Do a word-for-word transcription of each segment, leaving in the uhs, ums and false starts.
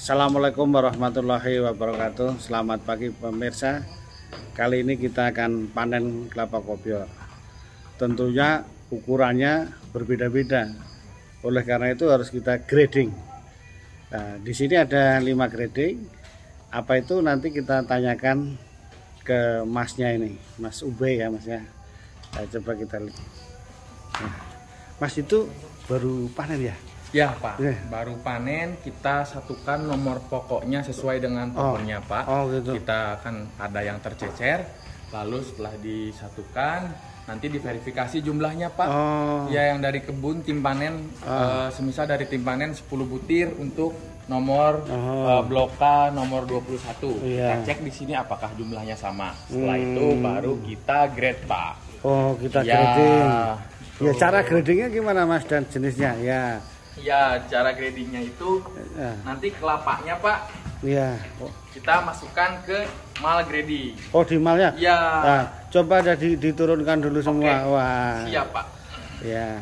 Assalamualaikum warahmatullahi wabarakatuh. Selamat pagi pemirsa. Kali ini kita akan panen kelapa kopior. Tentunya ukurannya berbeda-beda. Oleh karena itu harus kita grading. Nah, di sini ada lima grading. Apa itu nanti kita tanyakan ke masnya ini, Mas Ube ya Mas ya. Nah, coba kita lihat. Nah, Mas itu baru panen ya? Ya Pak, yeah. Baru panen, kita satukan nomor pokoknya sesuai dengan pohonnya oh. Pak. Oh, gitu. Kita akan ada yang tercecer, lalu setelah disatukan nanti diverifikasi jumlahnya Pak. Oh. Ya yang dari kebun tim panen, oh. uh, semisal dari tim panen sepuluh butir untuk nomor oh. uh, blok K nomor dua puluh satu. Yeah. Kita cek di sini apakah jumlahnya sama. Setelah hmm. itu baru kita grade Pak. Oh, kita ya. grading. Ya cara gradingnya gimana Mas dan jenisnya ya? Ya, cara gradingnya itu ya. Nanti kelapanya Pak, ya. Oh. Kita masukkan ke mal grading. Oh di malnya? Ya. Nah, coba ada di, diturunkan dulu semua. Oke. Wah. Siap Pak. Ya.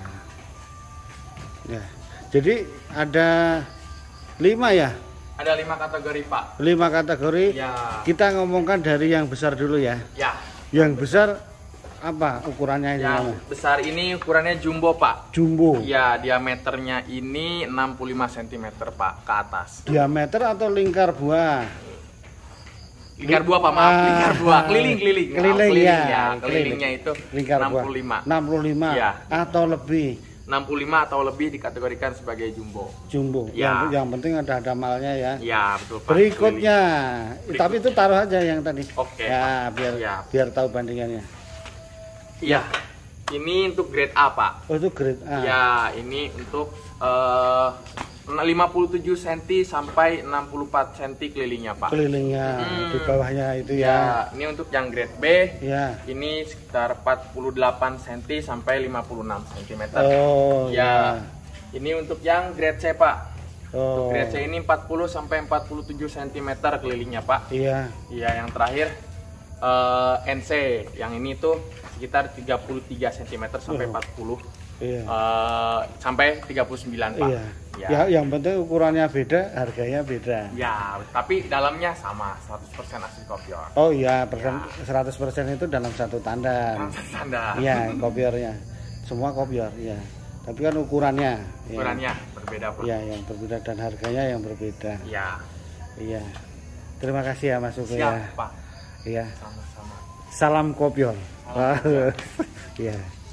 Ya. Jadi ada lima ya? Ada lima kategori Pak. Lima kategori. Ya. Kita ngomongkan dari yang besar dulu ya. Ya. Yang besar apa ukurannya ini? Yang besar ini ukurannya jumbo Pak. Jumbo. Ya, diameternya ini enam puluh lima sentimeter Pak ke atas. Diameter atau lingkar buah? Lingkar buah Pak, maaf. Ah, lingkar buah, keliling, keliling. Keliling, keliling ya. ya. Kelilingnya itu lingkar enam puluh lima. enam puluh lima ya. Atau lebih. enam puluh lima atau lebih dikategorikan sebagai jumbo. Jumbo. Ya. Yang, yang penting ada ada malnya ya. Ya, betul Pak. Berikutnya. Berikutnya. Tapi itu taruh aja yang tadi. Oke. Ya, biar ya. biar tahu bandingannya. Iya, ini untuk grade A Pak. Oh itu grade A. Ya, ini untuk uh, lima puluh tujuh sentimeter sampai enam puluh empat sentimeter kelilingnya Pak. Kelilingnya hmm. di bawahnya itu ya. Ya. Ini untuk yang grade B. Ya. Ini sekitar empat puluh delapan sentimeter sampai lima puluh enam sentimeter. Oh. Ya. Ya. Ini untuk yang grade C Pak. Oh. Untuk grade C ini empat puluh sampai empat puluh tujuh sentimeter kelilingnya Pak. Iya. Iya, yang terakhir uh, N C. Yang ini tuh sekitar tiga puluh tiga sentimeter sampai empat puluh. Iya. Uh, sampai tiga puluh sembilan Pak. Iya. Ya. Ya, yang penting ukurannya beda, harganya beda. Ya, tapi dalamnya sama, seratus persen asli kopior. Oh iya, persen, ya. seratus persen itu dalam satu tandan. Tandan. Iya, kopiornya. Semua kopior, ya. Tapi kan ukurannya. Ukurannya ya. berbeda Pak. Iya, yang berbeda dan harganya yang berbeda. Iya. Iya. Terima kasih ya Mas Ugo ya. Siap Pak. Iya. Sama-sama. Salam kopior. Iya.